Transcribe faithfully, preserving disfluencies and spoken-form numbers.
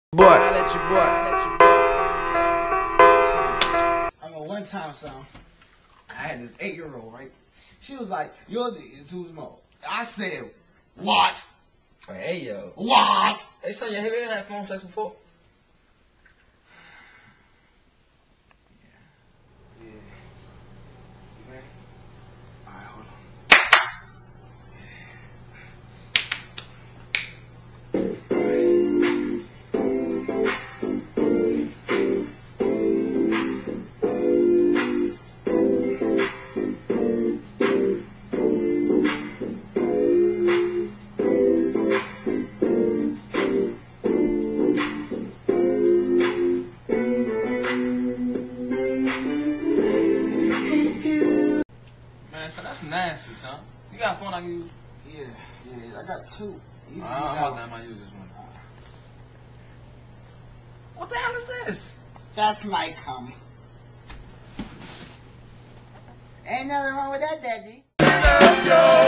Boy, I let you boy. I let you boy. I know one time, son, I had this eight-year-old, right? She was like, "You're the too small." I said, "What?" Hey, yo. What? Hey, son, you ever had phone sex before? Yeah. Yeah. You ready? All right, hold on. Man, so that's nasty, son. You got a phone I can use? Yeah, yeah, I got two. You, Uh, you I'm got- about to have to use this one. What the hell is this? That's my cum. Ain't nothing wrong with that, Daddy.